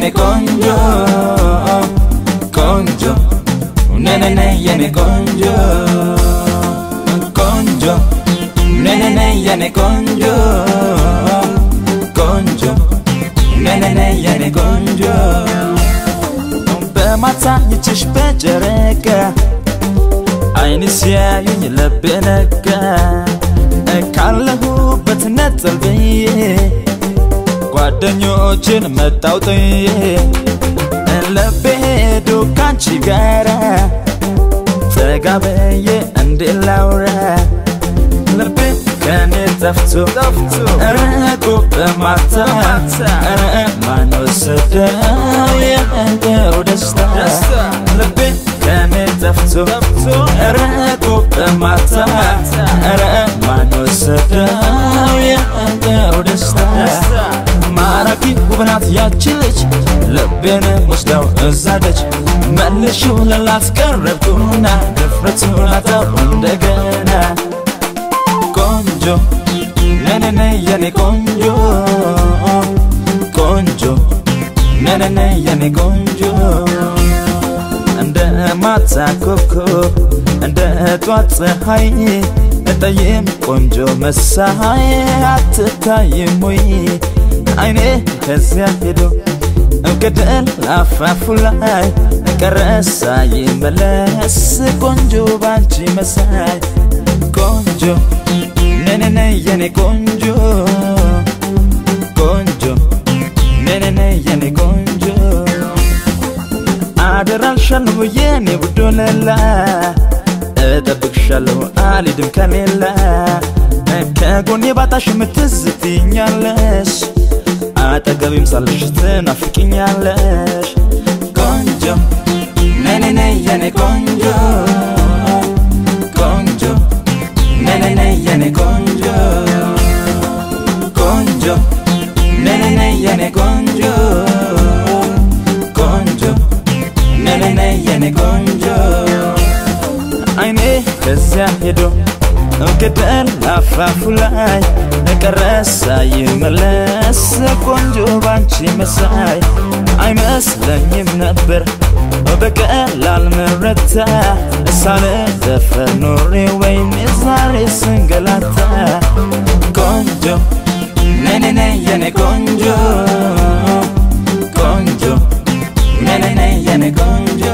yene konjo konjo nene yene konjo konjo nene yene konjo konjo nene yene konjo bemata yichish bejereka ayni siyayu yilbeneka kallahu betnetel biye ጓደኞችን መጣውጥዬ ልቤ ሄዶ ካንቺ ጋራ ተጋበዬ እንዴት ላውራ ልቤ ከኔ ጠፍቶ ርቆ በማታ ማን ወሰደው የነገው ደስታ ልቤ ከኔ ጠፍቶ ርቆ በማታ ማን ወሰደው የነገው ደስታ ማራኪ ውብናት ያችልች ልቤን ወስዳው እዛደች መልሽው ላላስቀረብኩና ድፍረቱን አጣው እንደገና ቆንጆ ነነነ የኔ ቆንጆ ቆንጆ ነነነ የኔ ቆንጆ እንደ ማታ ኮከብ እንደ ጧት ፀሐይ እጠይም ቆንጆ መሳይ አትታይም ወይ አይኔ ከዚያ ሄዶ ገደል አፋፉ ላይ ቀረሳ ይመለስ ቆንጆ ባንቺ መሳይ ቆንጆ ነነነ የኔ ቆንጆ ቆንጆ ነነነ የኔ ቆንጆ አደራልሻለሁ የኔ ውዶለላ እጠብቅሻለሁ አልሄድም ከሌላ ከጎኔ ባጣሽ ምትዝትኛለሽ አጠገቤም ሳልሽ ትናፍቂኛለሽ ቆንጆ ነነነ የኔ ቆንጆ ቆንጆ ነነነ የኔ ቆንጆ ቆንጆ ነነነ የኔ ቆንጆ ቆንጆ ነነነ የኔ ቆንጆ አይኔ ከዚያ ሄዶ ገደል አፋፉ ላይ ቀረሳ ይመለስ ቆንጆ ባንቺ መሳይ አይመስለኝም ነበር በቀላል መረታ ሳልደፈር ኖሬ ወይም ዛሬ ስንገላታ ቆንጆ ነነነ የኔ ቆንጆ ቆንጆ ነነነ የኔ ቆንጆ